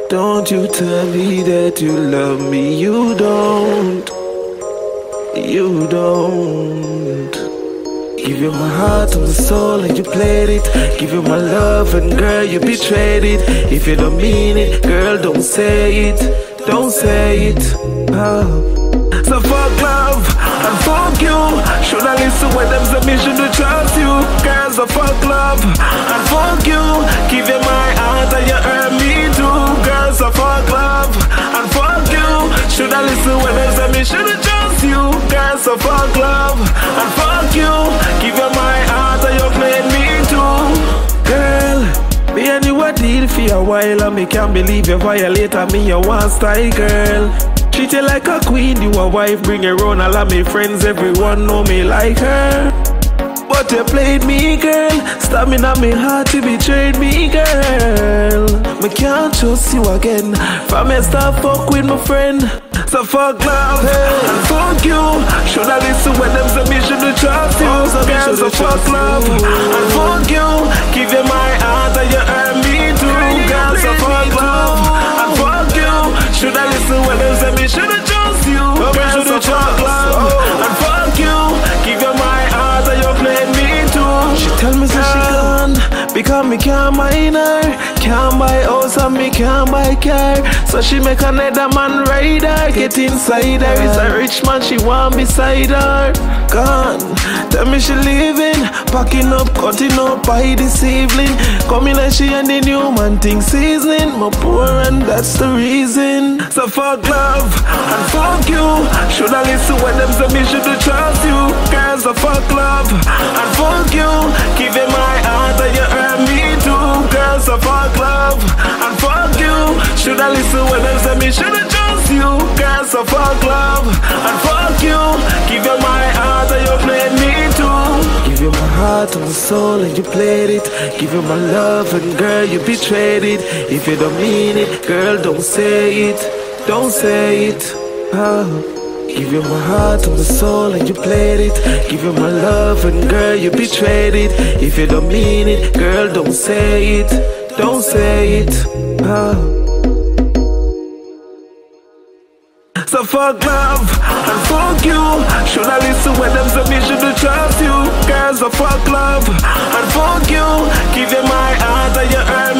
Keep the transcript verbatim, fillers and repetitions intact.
Don't you tell me that you love me, you don't. You don't. Give you my heart and my soul and you played it. Give you my love and girl you betrayed it. If you don't mean it, girl don't say it. Don't say it. Oh. So fuck love and fuck you. Should I listen when them say me should trust you? Girls, so fuck love and fuck you. Give you my heart and you hurt me too. Girls, so fuck love and fuck you. Should I listen when them say me should trust you? Girls, so fuck love and fuck you. Give you my heart and you played me too. Girl, me and you a deal for a while and me can't believe you violate me, you want style, girl. Treat you like a queen, you a wife, bring her around. All of my friends, everyone know me like her. But you played me, girl. Stabbing at me heart, you betrayed me, girl. Me can't trust you again. From me start fuck with my friend. So fuck love and fuck you. Should I listen when them say me should trust you? So girl, so fuck love and fuck you. Give you my heart and you hurt me too. Girl, so fuck love and fuck you. Should I listen when them say me should trust you? Girl, so fuck love and fuck you. Give you my heart and you played me too. She tell me say she gone because me can't mind her. Can't buy house and me can't buy car. So she make another man ride her. Get inside her, it's a rich man she want beside her. Gone, tell me she leaving. Packing up, cutting up by this evening. Coming like she and the new man thing seasoning. My poor and that's the reason. So fuck love and fuck you. Should I listen when them say me should trust you? Girls, so fuck love and fuck you. Give you my heart and you hurt me too. Girls, so fuck love and fuck you. Should I listen when them say me should trust you? Girls, so fuck love and fuck you. Give you my heart and you played me too. Give you my heart and my soul and you played it. Give you my love and girl you betrayed it. If you don't mean it, girl don't say it. Don't say it. Oh. Give you my heart and my soul and you played it. Give you my love and girl you betrayed it. If you don't mean it, girl don't say it. Don't say it. Oh. So fuck love and fuck you. Should I listen when them say me should trust you? Girls, so fuck love and fuck you. Give you my heart and you hurt me.